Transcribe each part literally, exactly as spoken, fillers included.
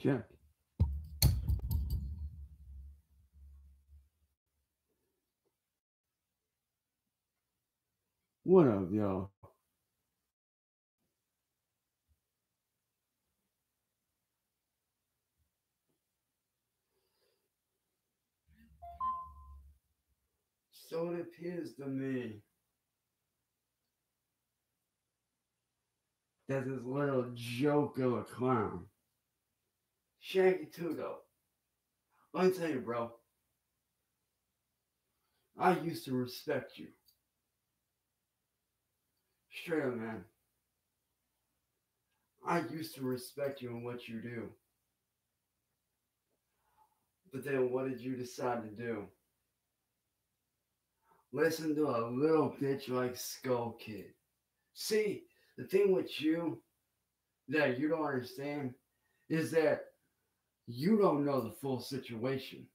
check. What up, y'all? So it appears to me that this little joke of a clown, Shaggy too, though. Let me tell you, bro. I used to respect you. Straight up, man. I used to respect you and what you do. But then what did you decide to do? Listen to a little bitch like Skull Kid. See, the thing with you that you don't understand is that you don't know the full situation.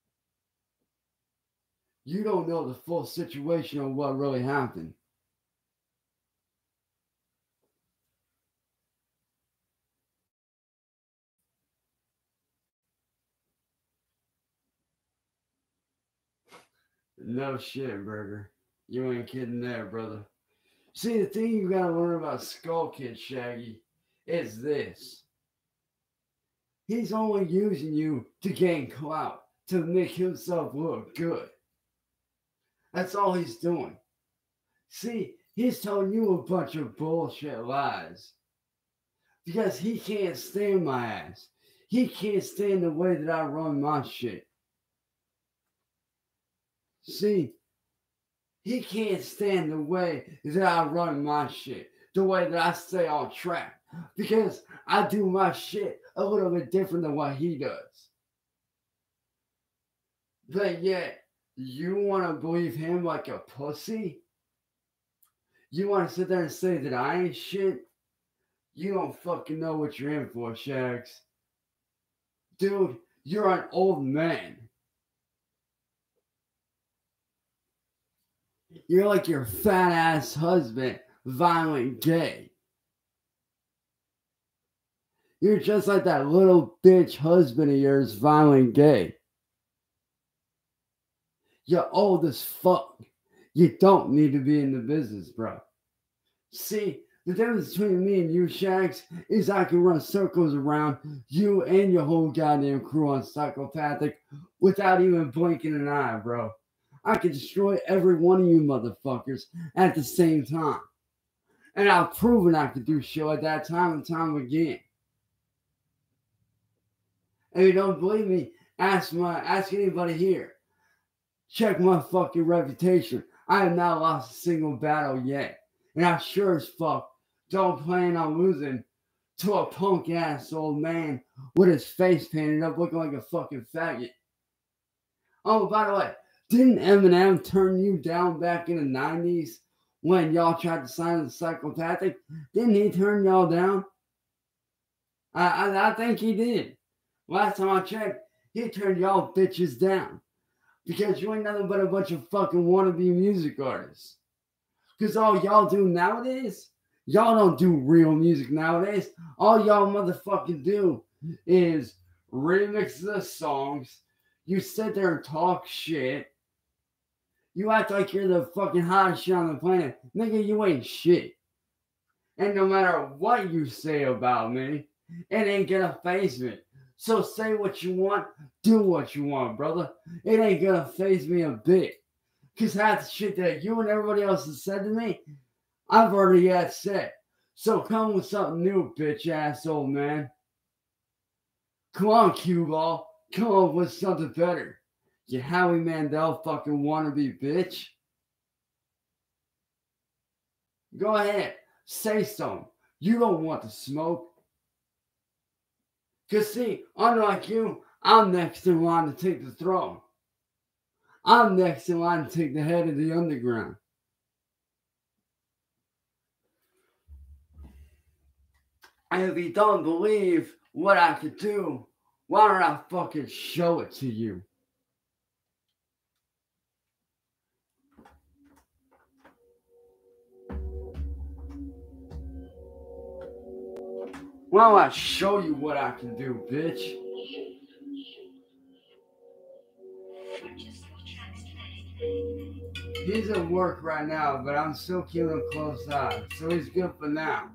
You don't know the full situation of what really happened. No shit, Burger. You ain't kidding there, brother. See, the thing you gotta learn about Skull Kid, Shaggy, is this. He's only using you to gain clout, to make himself look good. That's all he's doing. See, he's telling you a bunch of bullshit lies. Because he can't stand my ass. He can't stand the way that I run my shit. See, he can't stand the way that I run my shit. The way that I stay on track. Because I do my shit a little bit different than what he does. But yet, you want to believe him like a pussy? You want to sit there and say that I ain't shit? You don't fucking know what you're in for, Shags. Dude, you're an old man. You're like your fat ass husband, violent gay. You're just like that little bitch husband of yours, violent gay. You're old as fuck. You don't need to be in the business, bro. See, the difference between me and you, Shags, is I can run circles around you and your whole goddamn crew on Psychopathic without even blinking an eye, bro. I can destroy every one of you motherfuckers at the same time. And I've proven I could do shit like that time and time again. And if you don't believe me, ask my ask anybody here. Check my fucking reputation. I have not lost a single battle yet. And I sure as fuck don't plan on losing to a punk ass old man with his face painted up looking like a fucking faggot. Oh, by the way, didn't Eminem turn you down back in the nineties when y'all tried to sign the Psychopathic? Didn't he turn y'all down? I, I, I think he did. Last time I checked, he turned y'all bitches down. Because you ain't nothing but a bunch of fucking wannabe music artists. Because all y'all do nowadays, y'all don't do real music nowadays. All y'all motherfucking do is remix the songs. You sit there and talk shit. You act like you're the fucking hottest shit on the planet. Nigga, you ain't shit. And no matter what you say about me, it ain't gonna faze me. So say what you want, do what you want, brother. It ain't gonna faze me a bit. Because half the shit that you and everybody else has said to me, I've already had said. So come with something new, bitch ass old man. Come on, cue ball. Come up with something better. You Howie Mandel fucking wannabe bitch. Go ahead. Say something. You don't want to smoke. Because see, unlike you, I'm next in line to take the throne. I'm next in line to take the head of the underground. And if you don't believe what I could do, why don't I fucking show it to you? Why don't I show you what I can do, bitch? He's at work right now, but I'm still keeping a close eye, so he's good for now.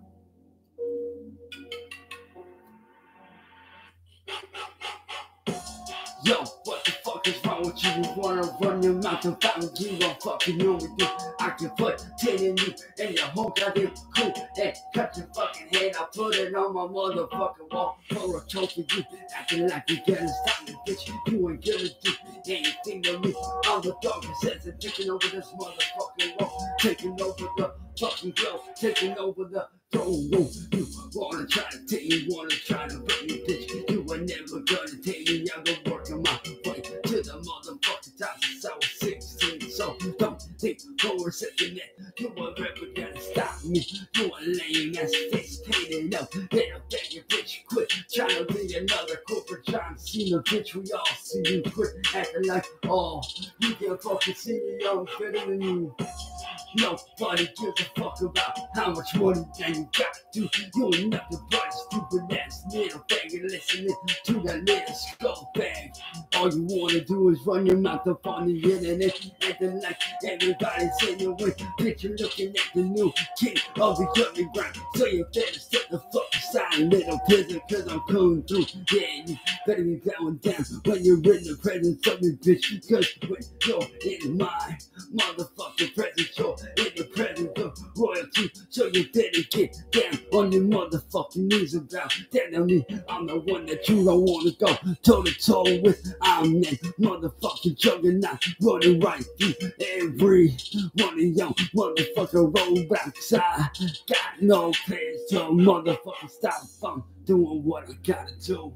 Yo, what the fuck is wrong with you? You wanna run your mouth and find you don't fucking know me, dude. I can put ten in you and your whole goddamn crew and cut your fucking head. I put it on my motherfucking wall for a trophy. You acting like you gotta stop me, bitch. You ain't gonna do anything to me. I'm the darkest sense and taking over this motherfucking wall, taking over the fucking glow, taking over the throne room. You wanna try to take me, wanna try to break me, bitch. You ain't never gonna take me. I'm gonna work on my way to the motherfucking top since I was sixteen. So don't think for a second that you were ever gonna stop me. You a lame ass face painted up, little faggot bitch. Quit trying to be another corporate John Cena, bitch. We all see you quit acting like, oh, you can fucking see me, I'm better than you. Nobody gives a fuck about how much money that you got to. You ain't nothing but a stupid ass little faggot listening to that little skull bag. All you wanna do is run your mouth up on the internet, acting like everybody's in the way. Bitch, you're looking at the new king of the underground, so you better step the fuck aside, little prison, cause I'm coming through. Yeah, you better be bowing down when you're in the presence of me, bitch. Cause when you're in my motherfucking presence, you're in the presence of royalty, so you better get down on your motherfucking knees about that on me. I'm the one that you don't wanna go toe to toe with. I'm that motherfucking juggernaut running right through every one of your motherfucking roadblocks. I got no plans to motherfucking stop from doing what I gotta do.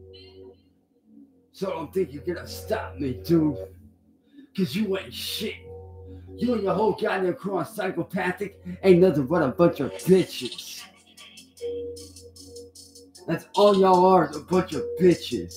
So don't think you're gonna stop me, dude, cause you ain't shit. You and your whole goddamn crew are psychopathic, ain't nothing but a bunch of bitches. That's all y'all are, is a bunch of bitches.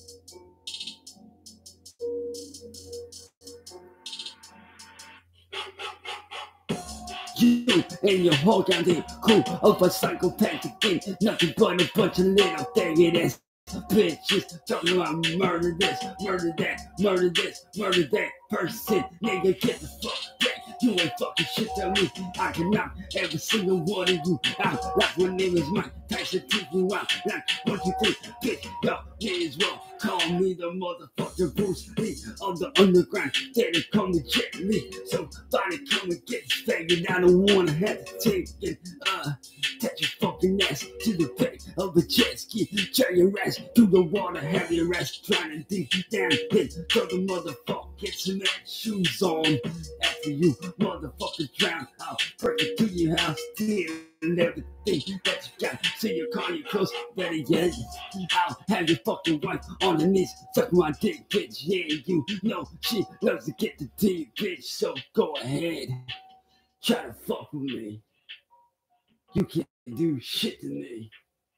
You and your whole goddamn crew of a psychopathic thing, nothing but a bunch of little faggot ass bitches talking about murder this, murder that, murder this, murder that person. Nigga, get the fuck back. You ain't fucking shit to me. I can knock every single one of you out like my name is Mike Tyson. Take you out like one, two, three, bitch. Y'all may as well call me the motherfucking Bruce Lee of the underground. They don't call me Jet Li. Somebody come and get this faggot. I don't wanna have to take it. Uh, touch your fucking ass to the back of a jet ski. Turn your ass through the water. Have your ass trying to dig down. Then throw the motherfucking cement shoes on. After you motherfuckers drown, I'll break it to your house, steal everything that you got. So you call your close, better yet, I'll have your fucking wife on the knees, suck my dick, bitch. Yeah, you know she loves to get the dick, bitch. So go ahead, try to fuck with me. You can't do shit to me,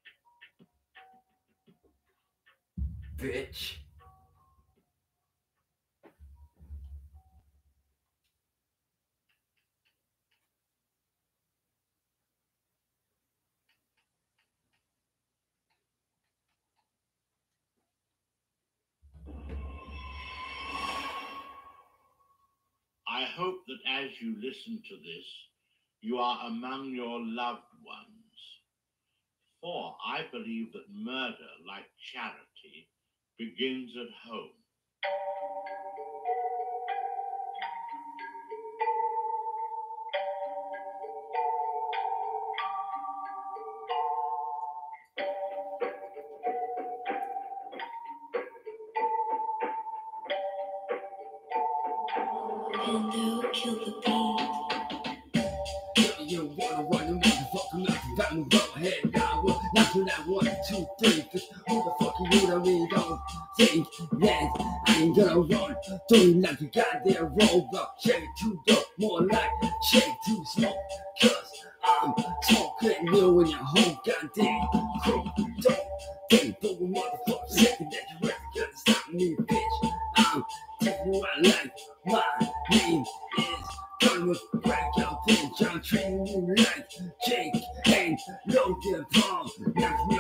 bitch. I hope that as you listen to this, you are among your loved ones. For I believe that murder, like charity, begins at home. And they'll kill the beat. You wanna run the motherfucking mouth about me, go ahead now. Well, not to that one, two, three, cause who the fuck are you to me? Don't think that I ain't gonna run through like a goddamn roadblock. Shake too dope, more like shake too smoke. Cause I'm smoking you and your whole goddamn crew. Don't think for a motherfucking second that you ever gonna stop me, bitch. I'm taking you out like my name is Gun with crack out bitch. I'm treating you like Jake and Logan Paul. Knock me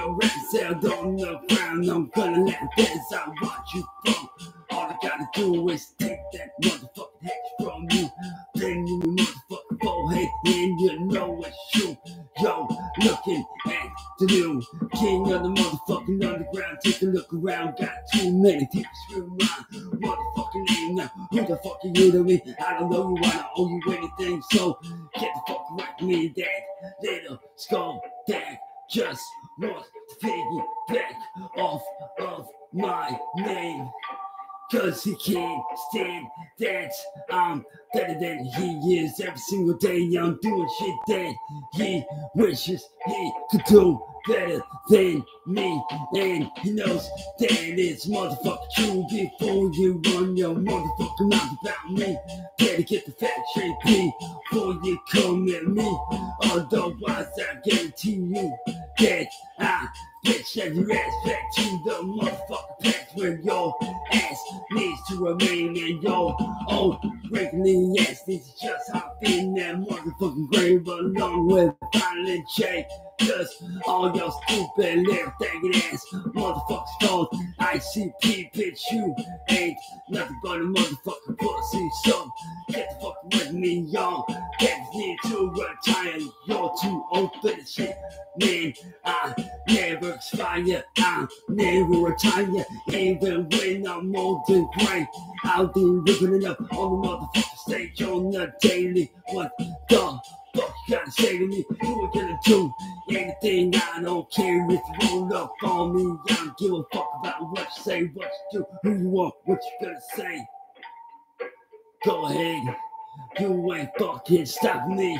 sailed on the ground. I'm gonna let this I watch you fall. All I gotta do is take that motherfucking head from you. Then you motherfucking forehead and you know it's true. Yo, looking at the new king of the motherfucking underground. Take a look around, got too many people screaming my motherfucking name now. Who the fuck are you to me? I don't know you, I don't owe you anything. So get the fuck away from me, that little skull that just wants to piggyback off of my name. Cause he can't stand that I'm better than he is. Every single day I'm doing shit that he wishes he could do better than me. And he knows that it's motherfucking true. Before you run your motherfucking mouth about me, better get the fact straight before you come at me. Otherwise I guarantee you that I bitch that your ass back to the motherfucking past where your ass needs to remain. And yo, oh, wrinkly ass needs to just hop in that motherfucking grave along with Violent J. Cause all your stupid little thinking ass motherfuckers called I C P, bitch, you ain't nothing but a motherfucking pussy. So get the fuck with me, y'all. Get me to retire. You're too old for this shit, man. I never expire, I never retire. Even when I'm old and gray, I'll be ripping it up on the motherfucking stage on the daily. What the fuck you gotta say to me? You ain't gonna do anything, I don't care if you roll up on me. I don't give a fuck about what you say, what you do, who you are, what you gonna say. Go ahead, you ain't fucking stopping me.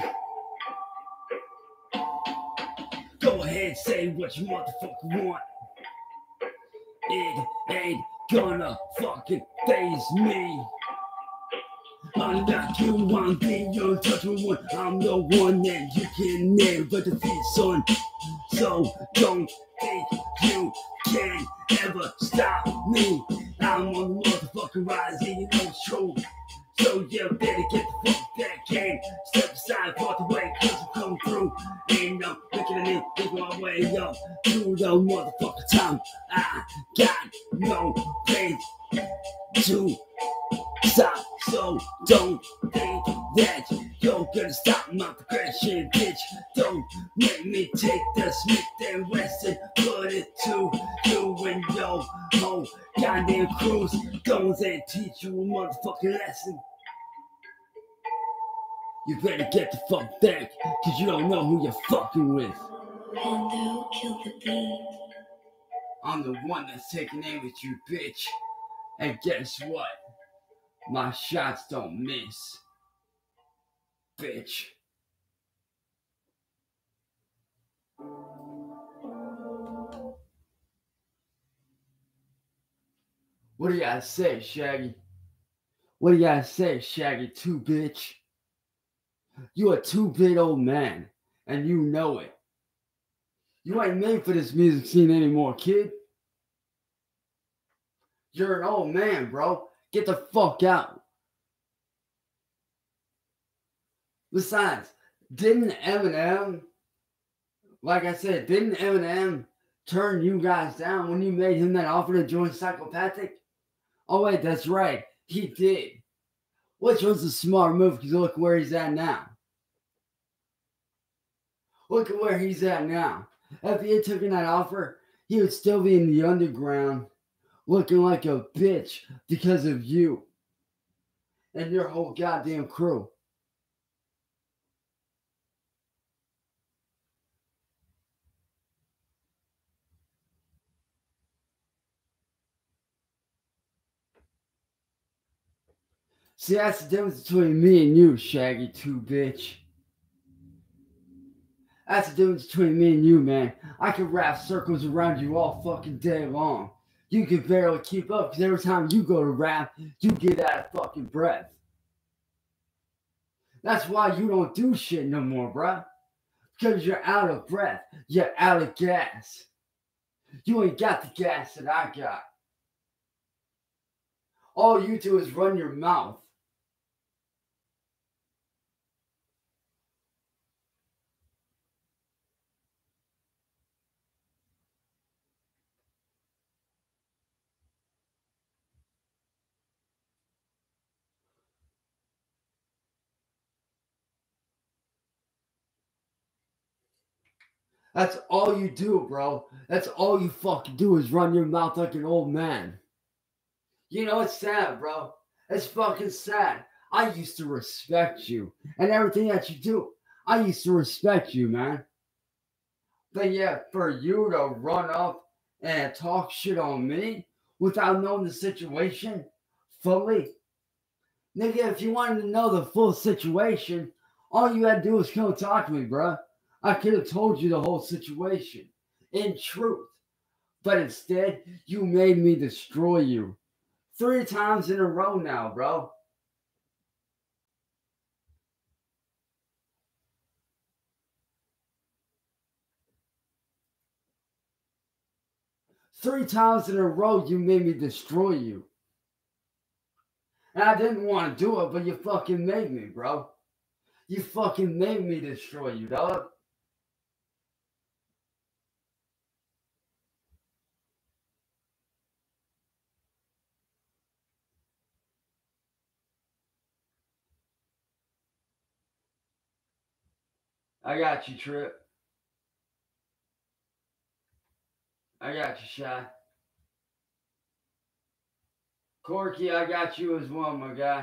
Go ahead, say what you motherfucking want. It ain't gonna fucking faze me. Unlike you, I'm the untouchable one. I'm the one that you can never defeat, son. So don't think you can ever stop me. I'm on the motherfucking rise, and you know it's true. So you better get the fuck back game. Step aside, walk away, cause I'm coming through. Ain't no looking at me, making my way up through the motherfucking time. I got no place to stop, so don't think that you're gonna stop my progression, bitch. Don't make me take the Smith and Wesson, put it to you and your whole goddamn cruise. Goes and teach you a motherfucking lesson. You better get the fuck back, cause you don't know who you're fucking with. Pando, kill the beat. I'm the one that's taking aim at you, bitch. And guess what? My shots don't miss, bitch. What do you gotta say, Shaggy? What do you gotta say, Shaggy two, bitch? You a two-bit old man, and you know it. You ain't made for this music scene anymore, kid. You're an old man, bro. Get the fuck out. Besides, didn't Eminem, like I said, didn't Eminem turn you guys down when you made him that offer to join Psychopathic? Oh wait, that's right. He did. Which was a smart move because look where he's at now. Look at where he's at now. If he had taken that offer, he would still be in the underground looking like a bitch because of you and your whole goddamn crew. See, that's the difference between me and you, Shaggy two, bitch. That's the difference between me and you, man. I can wrap circles around you all fucking day long. You can barely keep up because every time you go to rap, you get out of fucking breath. That's why you don't do shit no more, bruh. Because you're out of breath. You're out of gas. You ain't got the gas that I got. All you do is run your mouth. That's all you do, bro. That's all you fucking do is run your mouth like an old man. You know, it's sad, bro. It's fucking sad. I used to respect you and everything that you do. I used to respect you, man. But yeah, for you to run up and talk shit on me without knowing the situation fully, nigga, if you wanted to know the full situation, all you had to do was come talk to me, bro. I could have told you the whole situation in truth. But instead, you made me destroy you. Three times in a row now, bro. Three times in a row, you made me destroy you. And I didn't want to do it, but you fucking made me, bro. You fucking made me destroy you, dog. I got you, Trip. I got you, Shy. Corky, I got you as well, my guy.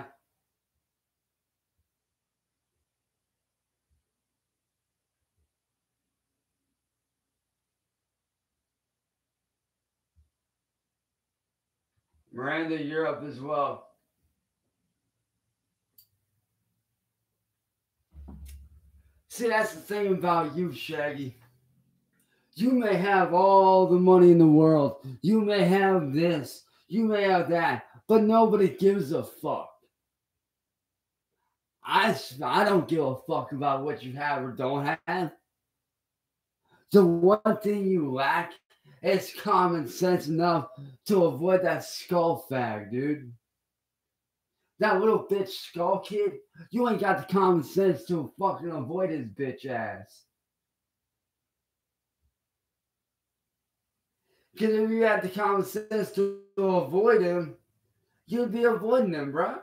Miranda, you're up as well. See, that's the thing about you, Shaggy. You may have all the money in the world. You may have this. You may have that. But nobody gives a fuck. I, I don't give a fuck about what you have or don't have. The one thing you lack is common sense enough to avoid that skull fag, dude. That little bitch skull kid, you ain't got the common sense to fucking avoid his bitch ass. Because if you had the common sense to, to avoid him, you'd be avoiding him, bro.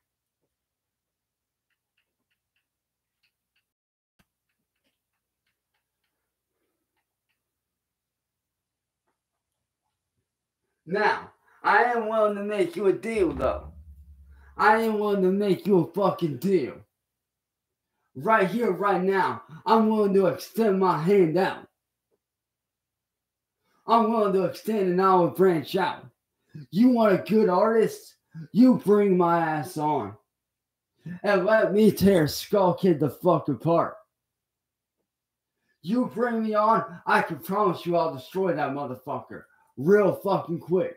Now, I am willing to make you a deal, though. I am willing to make you a fucking deal. Right here, right now, I'm willing to extend my hand out. I'm willing to extend an olive branch out. You want a good artist? You bring my ass on. And let me tear Skull Kid the fuck apart. You bring me on, I can promise you I'll destroy that motherfucker real fucking quick.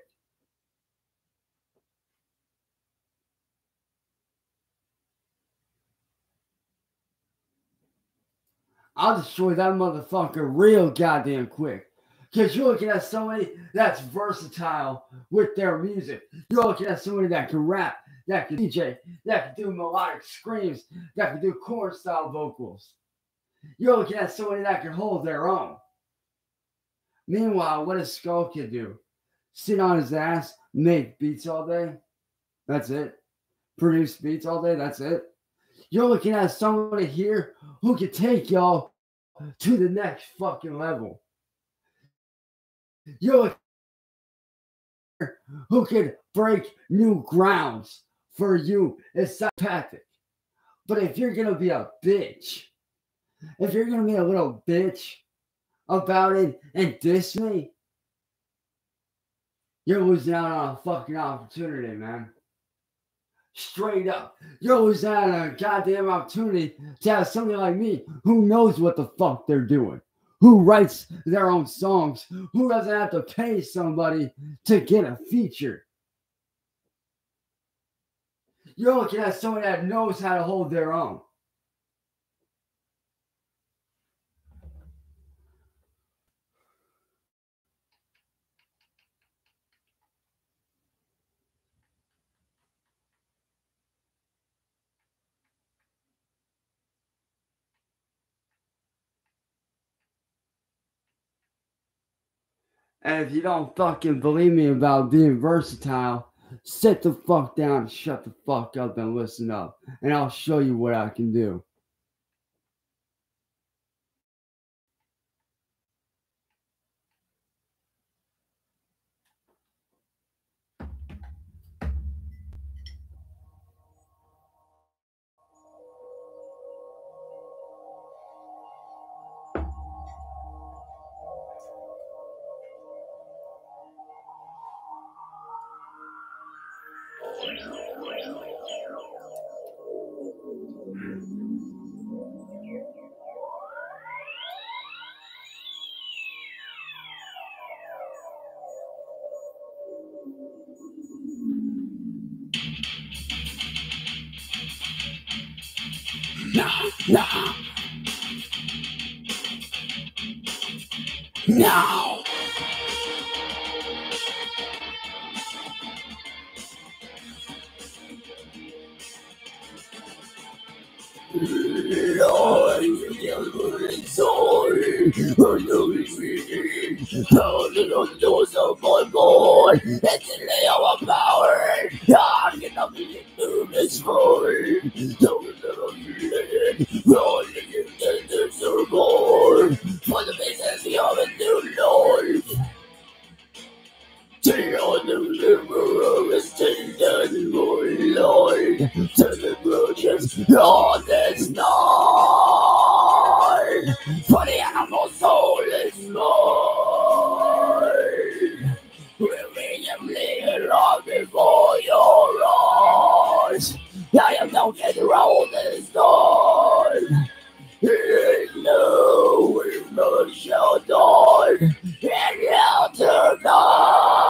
I'll destroy that motherfucker real goddamn quick. Because you're looking at somebody that's versatile with their music. You're looking at somebody that can rap, that can D J, that can do melodic screams, that can do chorus style vocals. You're looking at somebody that can hold their own. Meanwhile, what does Skull Kid do? Sit on his ass, make beats all day? That's it. Produce beats all day? That's it. You're looking at somebody here who can take y'all to the next fucking level. You're who can break new grounds for you. It's psychopathic. But if you're gonna be a bitch, if you're gonna be a little bitch about it and diss me, you're losing out on a fucking opportunity, man. Straight up. You're losing out on a goddamn opportunity to have somebody like me who knows what the fuck they're doing, who writes their own songs, who doesn't have to pay somebody to get a feature. You're looking at somebody that knows how to hold their own. And if you don't fucking believe me about being versatile, sit the fuck down, shut the fuck up, and listen up. And I'll show you what I can do. No, no, no. Lord, you soul, how the doors of my boy, and the lay of power, I cannot be in this void. Don't let me rolling in the circle, for the business of a new Lord. Take on the river of Satan, my Lord, to the virgins on this night. For the animal soul is mine. Brilliantly long before your eyes. I am no get round this dawn. No, we must shall die, and out tonight.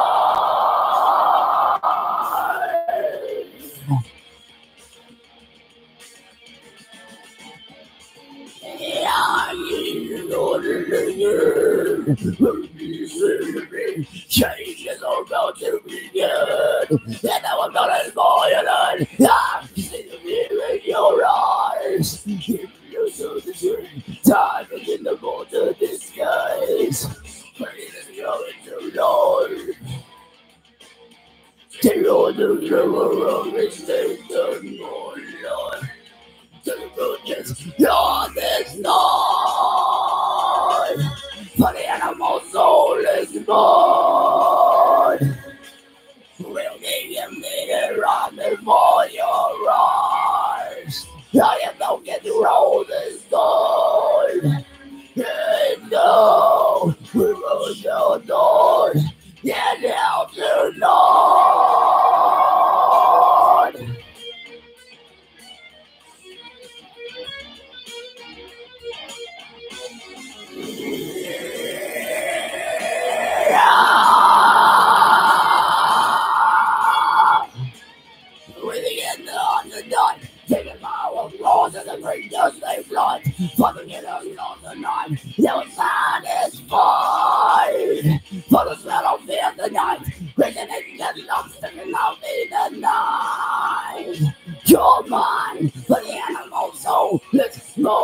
Change is about to begin, and now I'm gonna violent. I see the fear in your eyes. If you so the dream, time is in the water disguise. But it is going to Lord. Take on the river of mistake, oh Lord. To the virgins on this night. For the animal soul is mine. We'll give you later on before your eyes. I am not getting roll this time. And no, we will go north. And now tonight. With the end on the dot, take the power of laws and the great dust they flood. For the end of the night, your satisfied. For the smell of fear the night, great and angel love sticking out in the night. You're mine, for the animal soul, it's mine.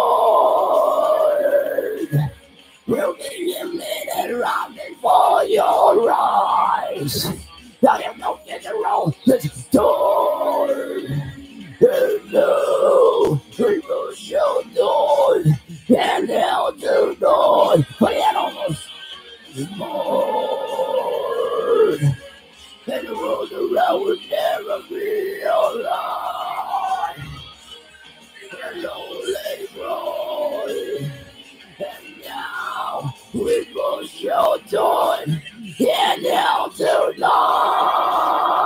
We'll be a minute around before your eyes. I am not getting around this door. And no, people shall die. And now to die. For the animals is born. And the world around will never be alive. And only cry. And now we both shall die. And now tonight.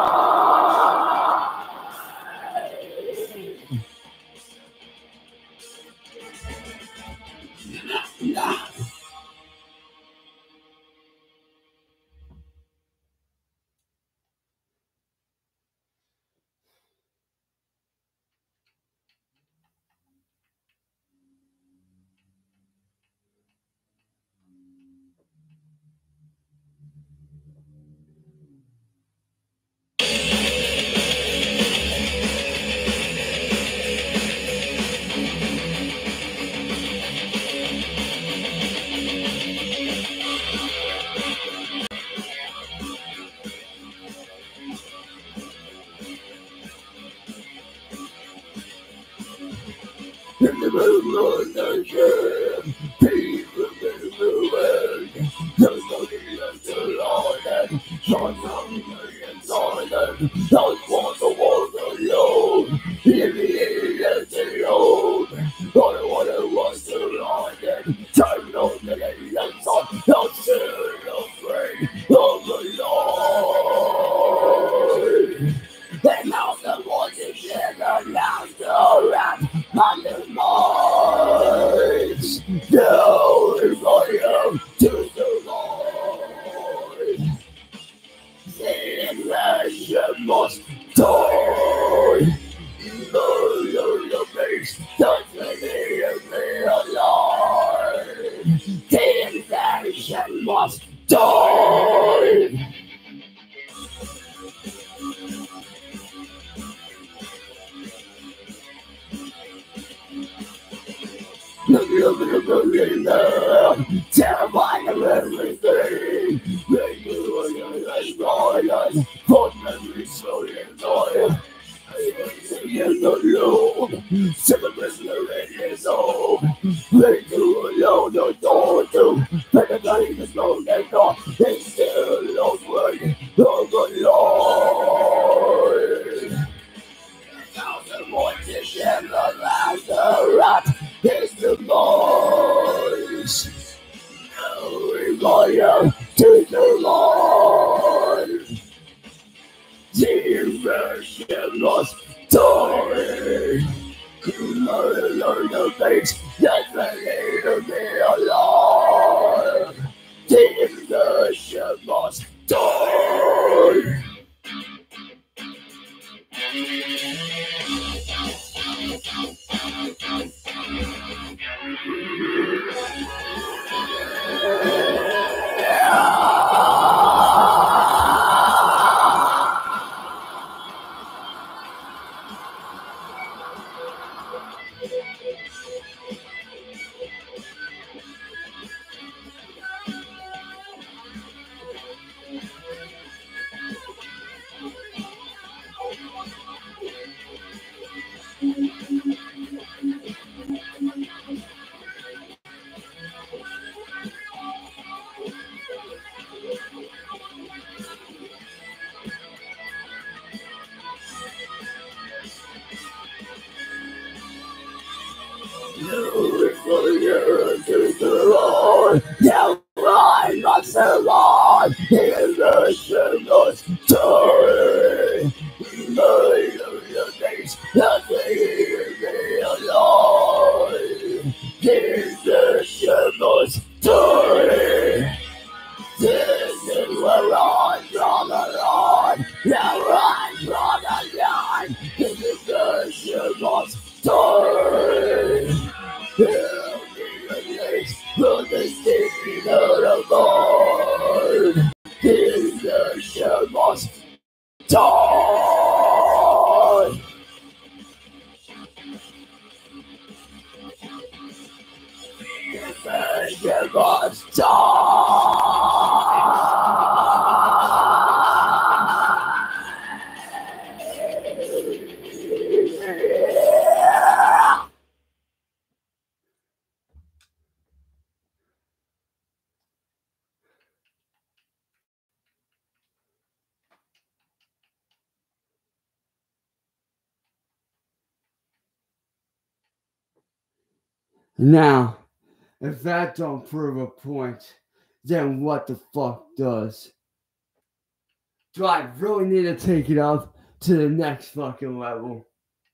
In the middle of the shame, people in the world, there's nothing left alone, and there's nothing inside, and there's one to walk alone, in the air alone. I don't want to watch the light, and turn on the lights on, I'm still afraid of the Lord. must die. The beast doesn't leave me alive. The nation must die. Terrifying of everything. They do it as violent. But memory slowly annoying. In the loop, celebrating the radius old. They do alone the door to. But the body is blown and gone. They still don't work of the Lord. Thousand voices in the laughter rat is the voice. We fire to the Lord. The inversion must die. Learn the face that will leave me alive. The inversion must die. Now I must survive in the shadows. Turn the days that leave me alive. In the shadows. Turn. This is where I draw the line. Now I draw the line. This is the shadows. Turn. From the state of the Lord, in the shall must die. The shall must die. Now, if that don't prove a point, then what the fuck does? Do I really need to take it up to the next fucking level?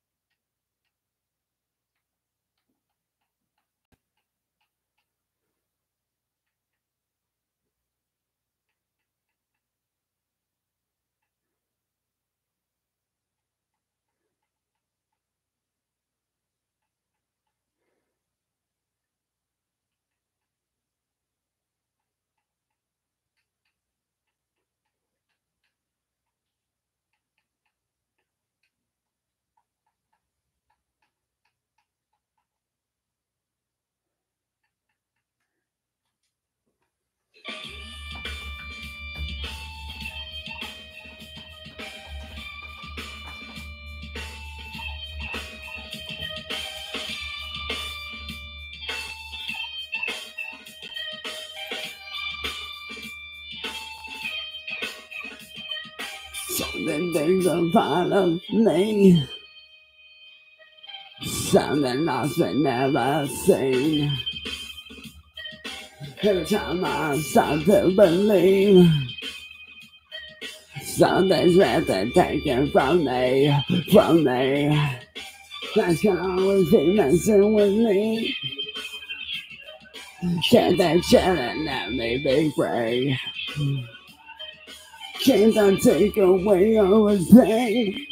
Something things are part of me. Something I've never seen. Every time I start to believe, something's really taken from me, from me. That can always be messing with me. Can't they chill and let me be free? Can't take away all his pain.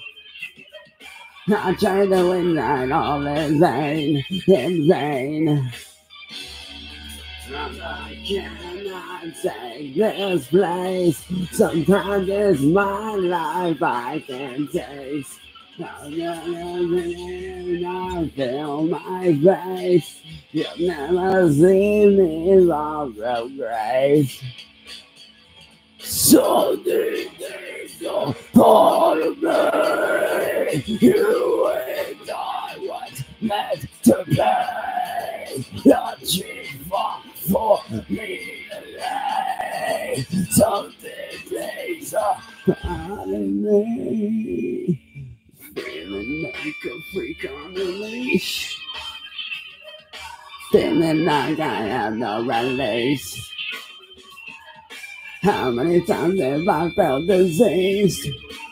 I tried to win that all in vain, in vain. I cannot take this place. Sometimes it's my life I can taste. I feel my face. You'll never see me fall from grace. So these days are part of me. You and I was meant to be. Not cheap for me today. So these days are part of me. Feeling like a freak on the leash. Feeling like I have no release. How many times have I felt diseased?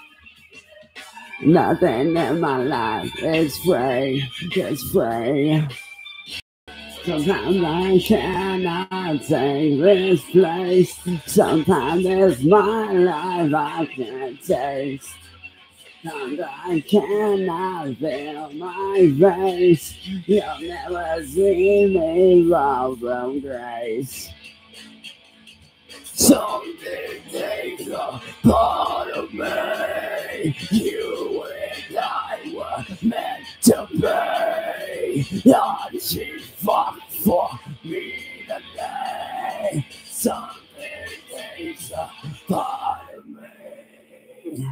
Nothing in my life is free, is free. Sometimes I cannot take this place. Sometimes it's my life I can't taste. And I cannot feel my face. You'll never see me fall from grace. Some days are part of me. You and I were meant to be. Not cheap fuck for me today. Some days are part of me.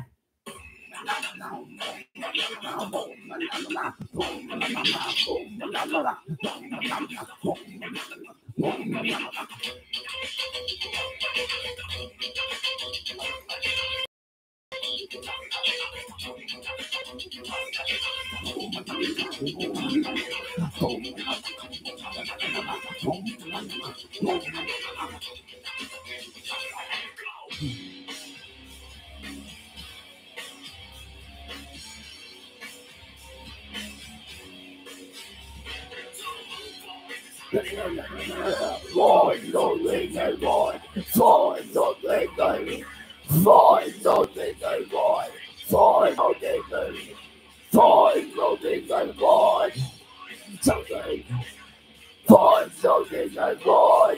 Find something I want. Find something I Find something I want. Find something I Find something I want. Something. Find something I want.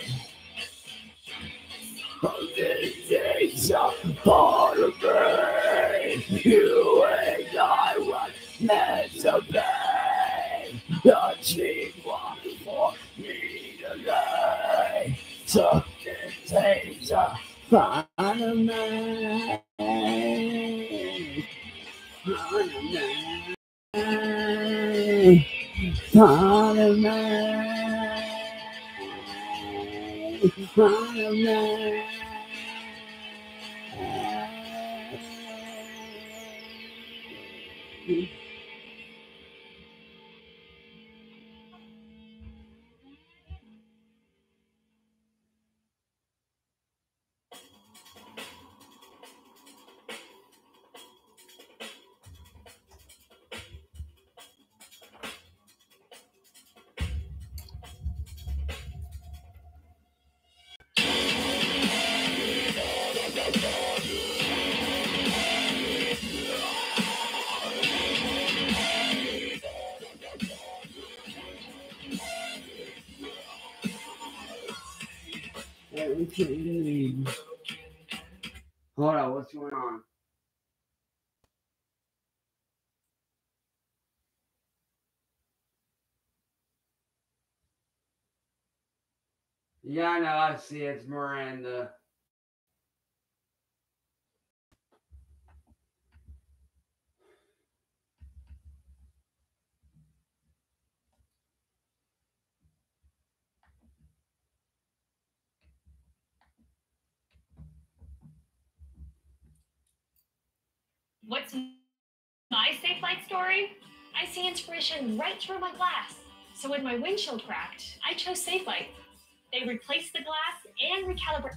These days are part of me. You and I were meant to be. A cheap one for me today. So these days are part of me. Part of me. Part of me. Part of me. Hold on, what's going on? Yeah, I know, I see it's Miranda. What's my safe light story? I see inspiration right through my glass. So when my windshield cracked, I chose Safe Light. They replaced the glass and recalibrate.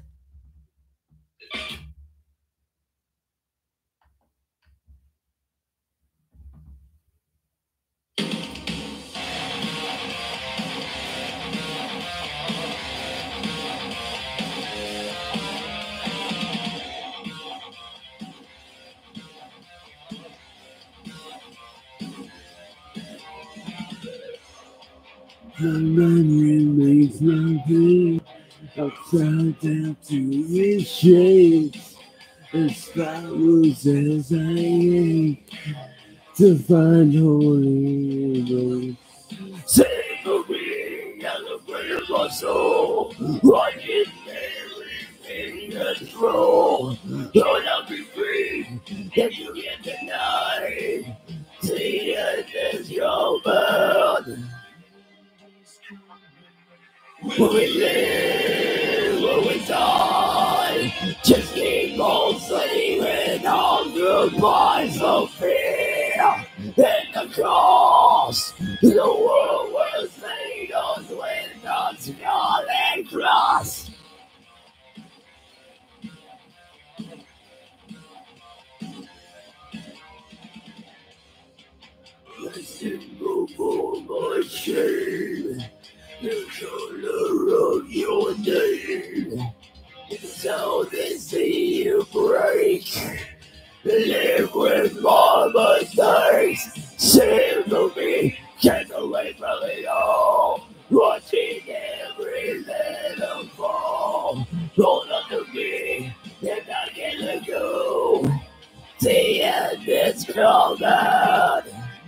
My memory makes my pain. I fell down to his shades. As flowers as I am to find holy grace. Save me, elevated my soul. I can everything that's wrong. Lord, I'll be free. If you can't deny, see it as your bird. Will we live? Will we die? Just keep on saving all goodbyes of fear. And the cross, the world will save us with the scarlet cross. The single for my shame. The color of your name. So they see you break. Live with my mistakes. Save me. Get away from it all. Watching every little fall. Hold on to me. And I can't let go. The end is coming.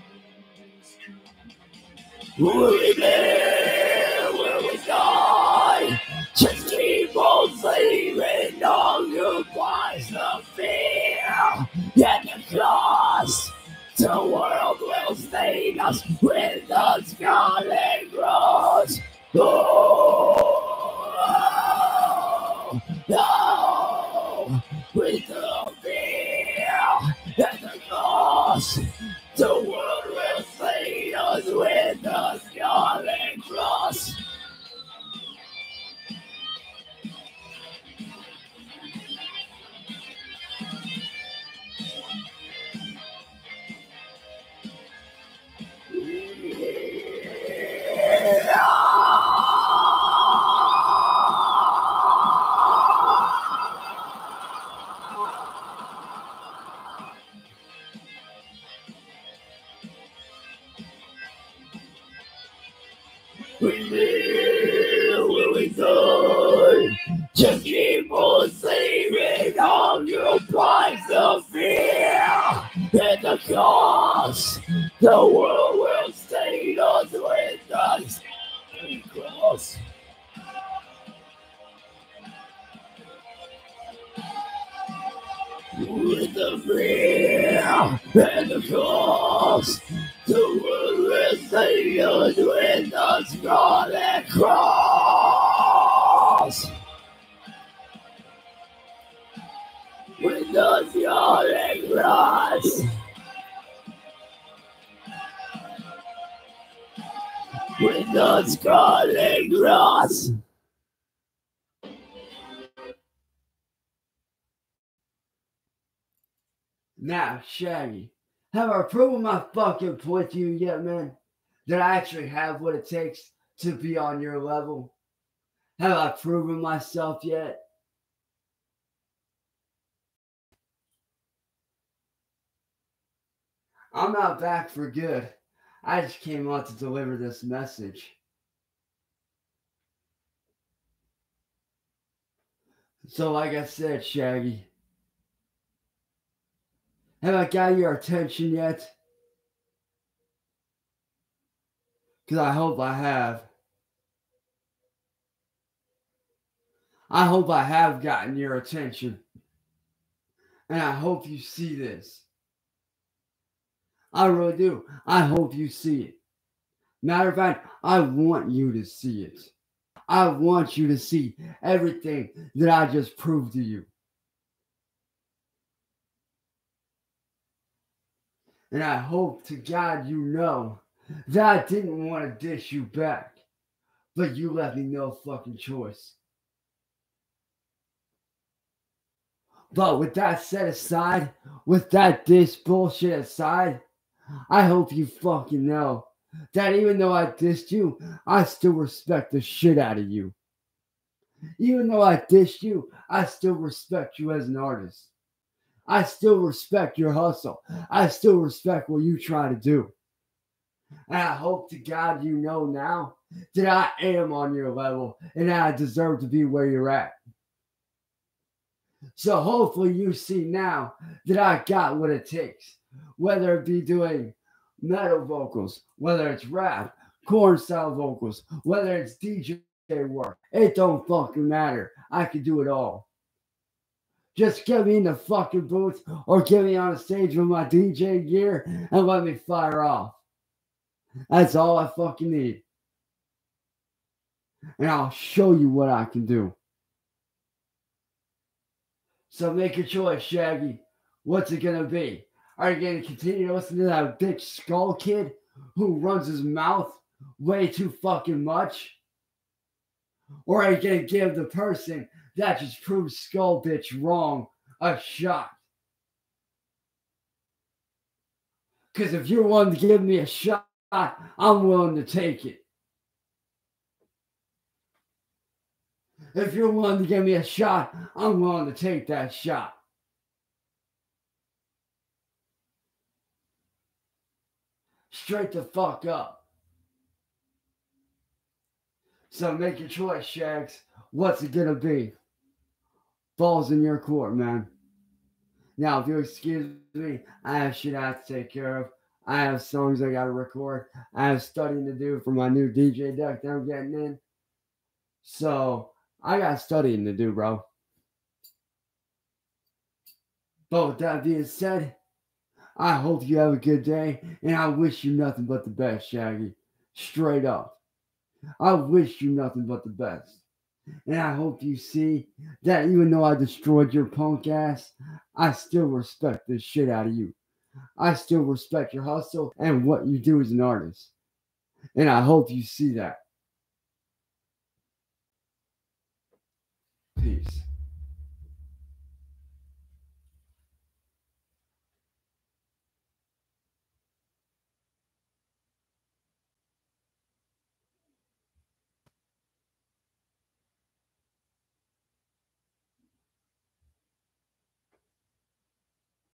Will we live? Will we die? Just keep on saving all goodbyes of fear. And the cross, the world will stain us with the scarlet cross. Oh, oh, with the fear and the cross. The world will save us with the scarlet cross. We live, will we die? Just keep on saving all your price of fear. And the cross, the world will stain us with the cross. With the fear and the cross, the world will stain us with the scarlet cross. With the scarlet cross. With the scarlet cross. Now, Shaggy, have I proven my fucking point to you yet, man? That I actually have what it takes to be on your level? Have I proven myself yet? I'm not back for good. I just came out to deliver this message. So, like I said, Shaggy, have I got your attention yet? Because I hope I have. I hope I have gotten your attention. And I hope you see this. I really do. I hope you see it. Matter of fact, I want you to see it. I want you to see everything that I just proved to you. And I hope to God you know that I didn't want to dish you back, but you left me no fucking choice. But with that set aside, with that dish bullshit aside, I hope you fucking know that even though I dissed you, I still respect the shit out of you. Even though I dissed you, I still respect you as an artist. I still respect your hustle. I still respect what you try to do. And I hope to God you know now that I am on your level and I deserve to be where you're at. So hopefully you see now that I got what it takes, whether it be doing metal vocals, whether it's rap, corn style vocals, whether it's D J work. It don't fucking matter. I can do it all. Just get me in the fucking booth or get me on a stage with my D J gear and let me fire off. That's all I fucking need. And I'll show you what I can do. So make a choice, Shaggy. What's it gonna be? Are you gonna continue to listen to that bitch skull kid who runs his mouth way too fucking much? Or are you gonna give the person that just proved Skull Bitch wrong a shot? Because if you're willing to give me a shot, I'm willing to take it. If you're willing to give me a shot, I'm willing to take that shot. Straight the fuck up. So make your choice, Shags. What's it gonna be? Ball's in your court, man. Now, if you excuse me, I have shit I have to take care of. I have songs I gotta record. I have studying to do for my new D J deck that I'm getting in. So, I got studying to do, bro. But with that being said, I hope you have a good day, and I wish you nothing but the best, Shaggy. Straight up. I wish you nothing but the best. And I hope you see that even though I destroyed your punk ass, I still respect the shit out of you. I still respect your hustle and what you do as an artist. And I hope you see that. Peace.